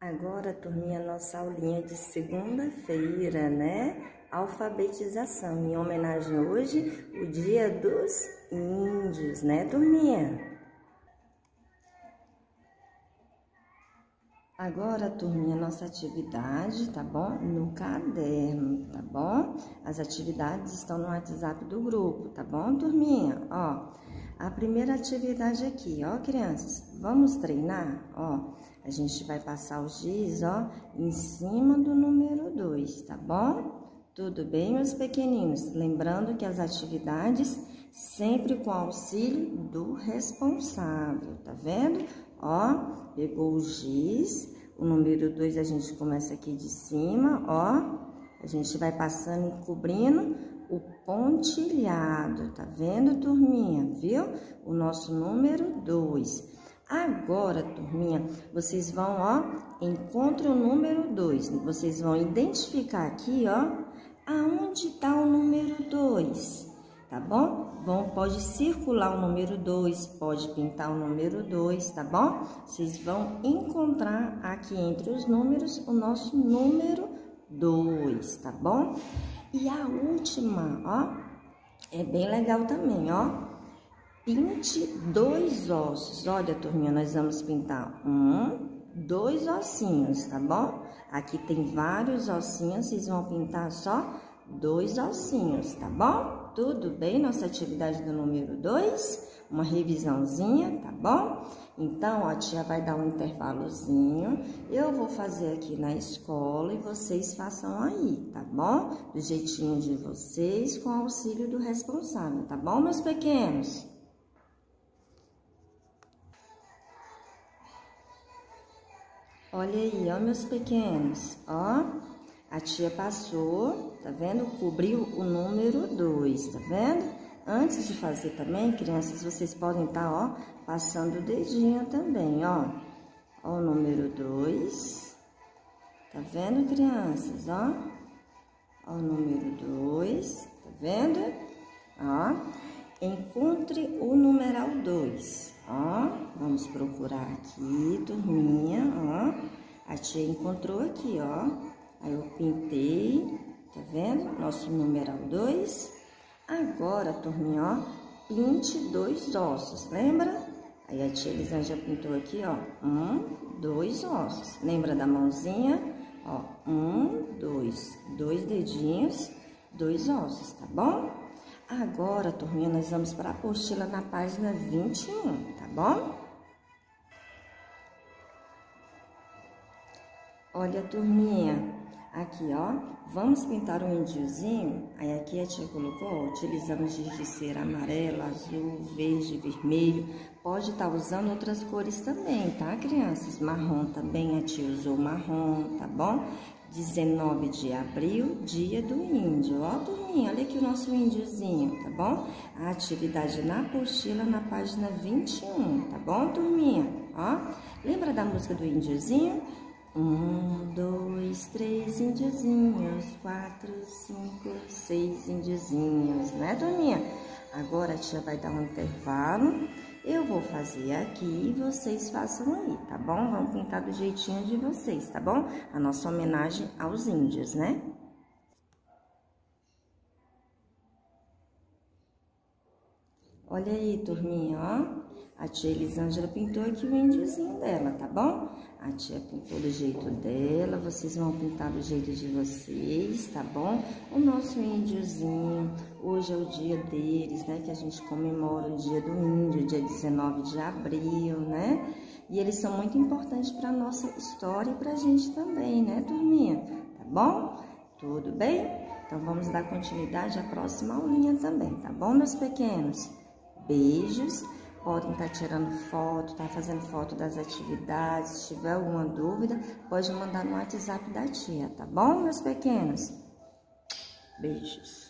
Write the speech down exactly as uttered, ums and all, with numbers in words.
Agora, turminha, nossa aulinha de segunda-feira, né? Alfabetização, em homenagem hoje, o Dia dos Índios, né, turminha? Agora, turminha, nossa atividade, tá bom? No caderno, tá bom? As atividades estão no WhatsApp do grupo, tá bom, turminha? Ó, a primeira atividade aqui, ó, crianças, vamos treinar? Ó, a gente vai passar os giz, ó, em cima do número dois, tá bom? Tudo bem, meus pequeninos? Lembrando que as atividades sempre com auxílio do responsável, tá vendo? Ó, pegou o giz, o número dois a gente começa aqui de cima, ó. A gente vai passando e cobrindo o pontilhado, tá vendo, turminha? Viu? O nosso número dois. Agora, turminha, vocês vão, ó, encontre o número dois. Vocês vão identificar aqui, ó, aonde tá o número dois, tá bom? Vão, pode circular o número dois, pode pintar o número dois, tá bom? Vocês vão encontrar aqui entre os números o nosso número dois, tá bom? E a última, ó, é bem legal também, ó. Pinte dois ossos. Olha, turminha, nós vamos pintar um, dois ossinhos, tá bom? Aqui tem vários ossinhos, vocês vão pintar só dois ossinhos, tá bom? Tudo bem? Nossa atividade do número dois, uma revisãozinha, tá bom? Então, a tia vai dar um intervalozinho, eu vou fazer aqui na escola e vocês façam aí, tá bom? Do jeitinho de vocês, com auxílio do responsável, tá bom, meus pequenos? Olha aí, ó, meus pequenos, ó, a tia passou, tá vendo? Cobriu o número dois, tá vendo? Antes de fazer também, crianças, vocês podem estar, ó, passando o dedinho também, ó. Ó o número dois, tá vendo, crianças, ó? Ó o número dois, tá vendo? Ó, encontre o numeral dois. Ó, vamos procurar aqui, turminha, ó. A tia encontrou aqui, ó. Aí eu pintei, tá vendo? Nosso numeral dois. Agora, turminha, ó, pinte dois ossos, lembra? Aí a tia Elisângela pintou aqui, ó, um, dois ossos. Lembra da mãozinha? Ó, um, dois, dois dedinhos, dois ossos, tá bom? Agora, turminha, nós vamos para a apostila na página vinte e um, tá bom? Olha, turminha, aqui, ó, vamos pintar um índiozinho. Aí aqui a tia colocou, ó, utilizando giz de cera amarelo, azul, verde, vermelho. Pode estar usando outras cores também, tá, crianças? Marrom também, a tia usou marrom, tá bom? dezenove de abril, dia do índio. Ó, turminha, olha aqui o nosso índiozinho, tá bom? A atividade na apostila na página vinte e um, tá bom, turminha? Ó, lembra da música do índiozinho? Um, dois, três índiozinhos, quatro, cinco, seis índiozinhos, né, turminha? Agora a tia vai dar um intervalo. Eu vou fazer aqui e vocês façam aí, tá bom? Vamos pintar do jeitinho de vocês, tá bom? A nossa homenagem aos índios, né? Olha aí, turminha, ó. A tia Elisângela pintou aqui o índiozinho dela, tá bom? A tia pintou do jeito dela, vocês vão pintar do jeito de vocês, tá bom? O nosso índiozinho, hoje é o dia deles, né? Que a gente comemora o dia do índio, dia dezenove de abril, né? E eles são muito importantes para nossa história e pra gente também, né, turminha? Tá bom? Tudo bem? Então, vamos dar continuidade à próxima aulinha também, tá bom, meus pequenos? Beijos. Podem estar tirando foto, tá fazendo foto das atividades. Se tiver alguma dúvida, pode mandar no WhatsApp da tia, tá bom, meus pequenos? Beijos.